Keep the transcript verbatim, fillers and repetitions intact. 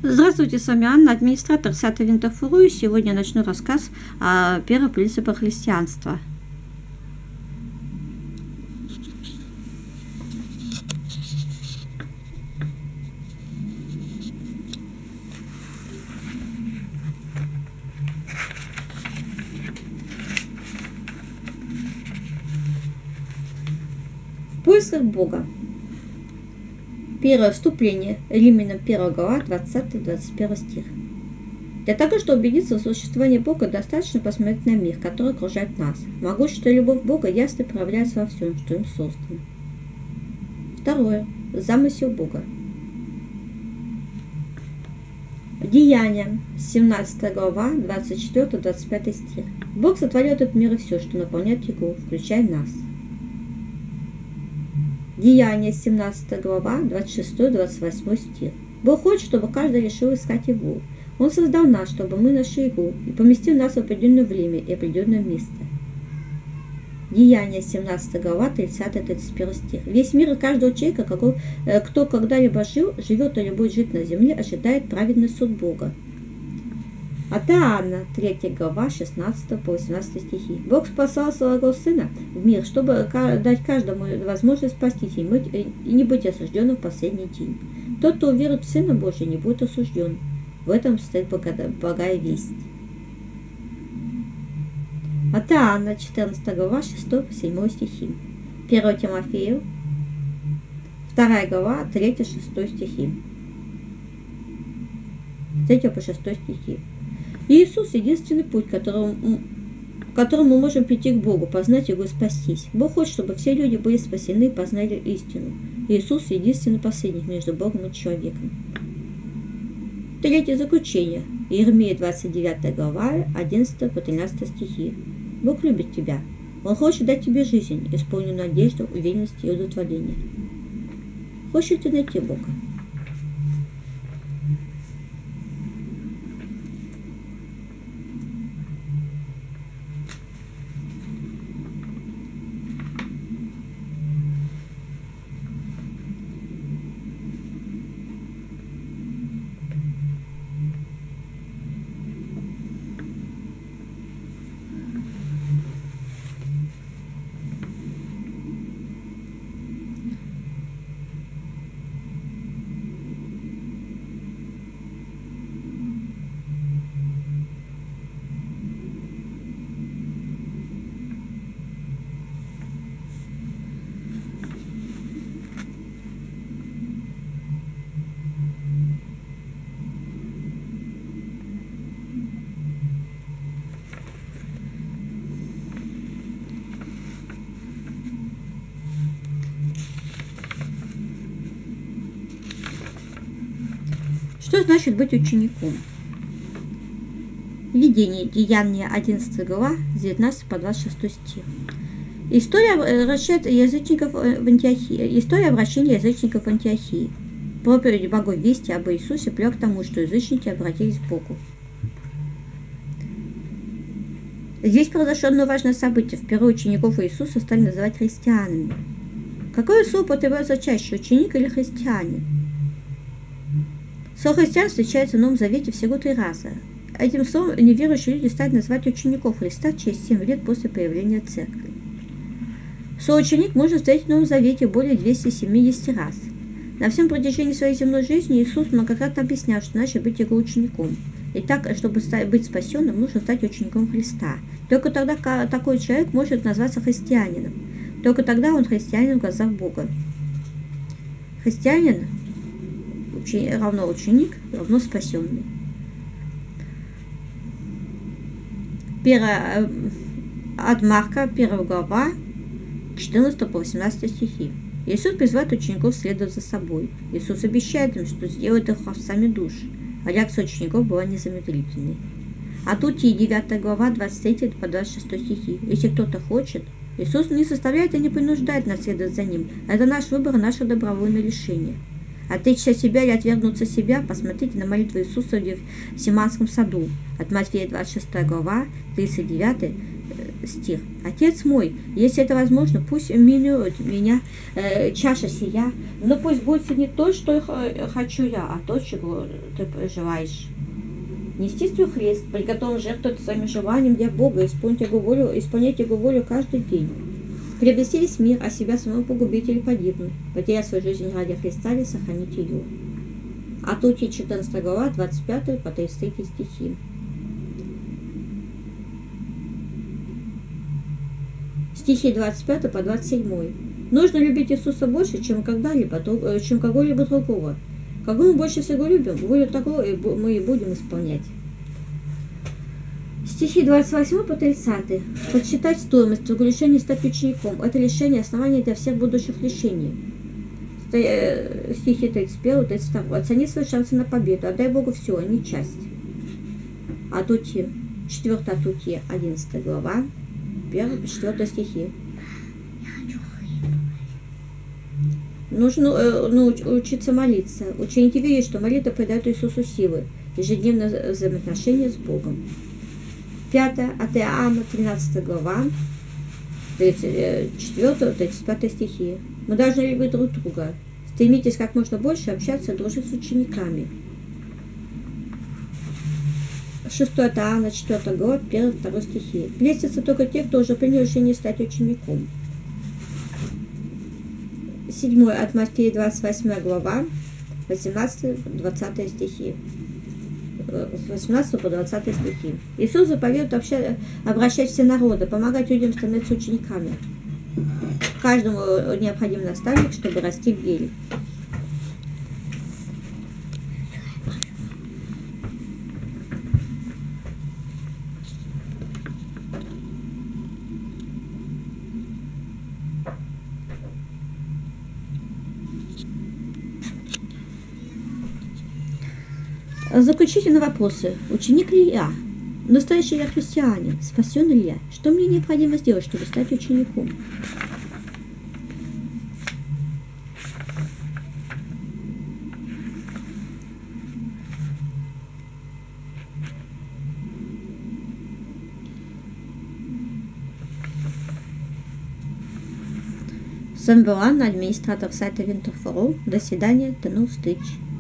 Здравствуйте, с вами Анна, администратор сайта Винтер.фру, и сегодня начну рассказ о первых принципах христианства. В поисках Бога. Первое вступление. Римлянам первая глава, двадцатый-двадцать первый стих. Для того, чтобы убедиться в существовании Бога, достаточно посмотреть на мир, который окружает нас. Могущество и любовь Бога ясно проявляется во всем, что им создано. Второе. Замысел Бога. Деяния, семнадцатая глава, двадцать четвёртый-двадцать пятый стих. Бог сотворил этот мир и все, что наполняет его, включая нас. Деяния, семнадцатая глава, двадцать шестой-двадцать восьмой стих. Бог хочет, чтобы каждый решил искать Его. Он создал нас, чтобы мы нашли Его, и поместил нас в определенное время и определенное место. Деяния, семнадцатая глава, тридцатый-тридцать первый стих. Весь мир и каждого человека, какой, кто когда-либо жил, живет или будет жить на земле, ожидает праведный суд Бога. От Иоанна, третья глава, шестнадцатый по восемнадцатый стихи. Бог спасал своего Сына в мир, чтобы дать каждому возможность спастись и не быть осужденным в последний день. Тот, кто уверует в Сына Божия, не будет осужден. В этом стоит благая весть. От Иоанна, четырнадцатая глава, шестой по седьмой стихи. первое Тимофею, вторая глава, третий-шестой стихи. третий по шестой стихи. Иисус – единственный путь, которым, которым мы можем прийти к Богу, познать Его и спастись. Бог хочет, чтобы все люди были спасены и познали истину. Иисус – единственный посредник между Богом и человеком. Третье заключение. Иеремия, двадцать девятая глава, одиннадцатый по тринадцатый стихи. Бог любит тебя. Он хочет дать тебе жизнь, исполненную надежду, уверенности и удовлетворения. Хочешь ты найти Бога? Что значит быть учеником? Видение, Деяния, одиннадцатая глава, с девятнадцатого по двадцать шестой стих. История обращает язычников в Антиохии. История обращения язычников в Антиохии. Проповедь благой вести об Иисусе привела к тому, что язычники обратились к Богу. Здесь произошло одно важное событие. Впервые учеников Иисуса стали называть христианами. Какое слово употребляется чаще, ученик или христианин? Слово «христиан» встречается в Новом Завете всего три раза. Этим словом неверующие люди стали называть учеников Христа через семь лет после появления Церкви. Слово «ученик» можно встретить в Новом Завете более двухсот семидесяти раз. На всем протяжении своей земной жизни Иисус многократно объяснял, что значит быть Его учеником. И так, чтобы быть спасенным, нужно стать учеником Христа. Только тогда такой человек может назваться христианином. Только тогда он христианин в глазах Бога. Христианин равно ученик, равно спасенный. Первая, от Марка, первая глава, четырнадцатый по восемнадцатый стихи. Иисус призывает учеников следовать за собой. Иисус обещает им, что сделает их овцами душ, а реакция учеников была незамедлительной. А тут и девятая глава, двадцать третий по двадцать шестой стихи. Если кто-то хочет, Иисус не заставляет и не принуждает нас следовать за Ним. Это наш выбор и наше добровольное решение. Отречься от себя или отвергнуться себя, посмотрите на молитву Иисуса в Симанском саду. От Матфея двадцать шестая глава, тридцать девятый стих. «Отец мой, если это возможно, пусть минует меня э, чаша сия, но пусть будет не то, что хочу я, а то, чего ты желаешь. Нести свой хрест, приготовлен жертвовать своим желанием для Бога, исполнять Его волю, исполнять Его волю каждый день. Приобрести весь мир, а себя самого погубить или погибнуть, потерять свою жизнь ради Христа или сохранить ее». От Луки четырнадцатая глава, двадцать пятый по тридцать третий стихи. Стихи двадцать пятый по двадцать седьмой. Нужно любить Иисуса больше, чем когда-либо, чем кого-либо другого. Кого мы больше всего любим, волю такого мы и будем исполнять. Стихи двадцать восьмой по тридцатый. Подсчитать стоимость решения стать учеником. Это лишение основания для всех будущих лишений. Стихи тридцать первый тридцать второй. Оцени свои шансы на победу. Отдай Богу все, а не часть. От Луки, четвёртая от Луки, одиннадцатая глава, первый по четвёртый стихи. Нужно э, научиться молиться. Ученики видят, что молитва придает Иисусу силы, ежедневное взаимоотношение с Богом. Пятое от Иоанна, тринадцатая глава, тридцать четвёртый тридцать пятый стихи. Мы должны любить друг друга. Стремитесь как можно больше общаться и дружить с учениками. шестой от Иоанна, четвёртая глава, первый второй стихи. Блестятся только те, кто уже принял решение стать учеником. седьмой от Матфея, двадцать восьмая глава, восемнадцатый двадцатый стихи. восемнадцатый по двадцатый стихи. Иисус заповедует общать, обращать все народы, помогать людям становиться учениками. Каждому необходим наставник, чтобы расти в вере. Заключительные вопросы. Ученик ли я? Настоящий я христианин? Спасен ли я? Что мне необходимо сделать, чтобы стать учеником? С вами была Анна, администратор сайта Winter for All. До свидания, до новых встреч.